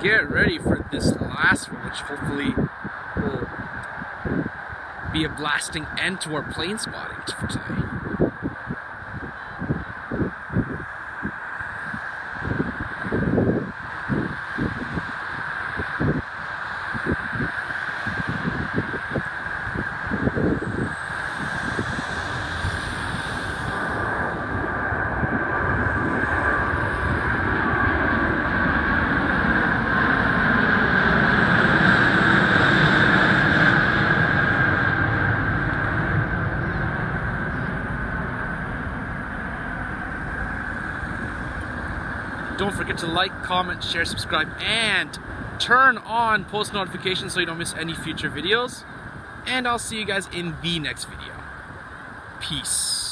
get ready for this last one, which hopefully will be a blasting end to our plane spotting for today. Don't forget to like, comment, share, subscribe, and turn on post notifications so you don't miss any future videos. And I'll see you guys in the next video. Peace.